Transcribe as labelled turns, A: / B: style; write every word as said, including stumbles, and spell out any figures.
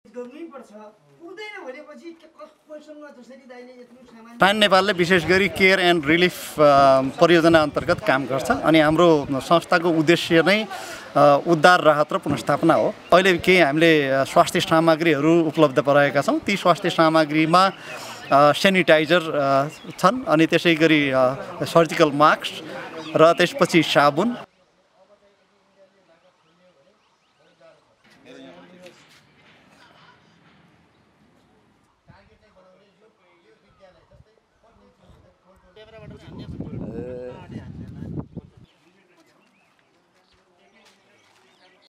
A: पान नेपालले विशेष गरी केयर एन्ड रिलिफ परियोजना अन्तर्गत काम गर्छ अनि हाम्रो संस्थाको उद्देश्य नै उद्धार राहत र पुनर्स्थापना हो। अहिले केही हामीले स्वास्थ्य सामग्रीहरू उपलब्ध गराएका छौँ। ती स्वास्थ्य सामग्रीमा सेनिटाइजर छन् अनि त्यसै गरी सर्जिकल मास्क र त्यसपछि साबुन।
B: क्यामेराबाट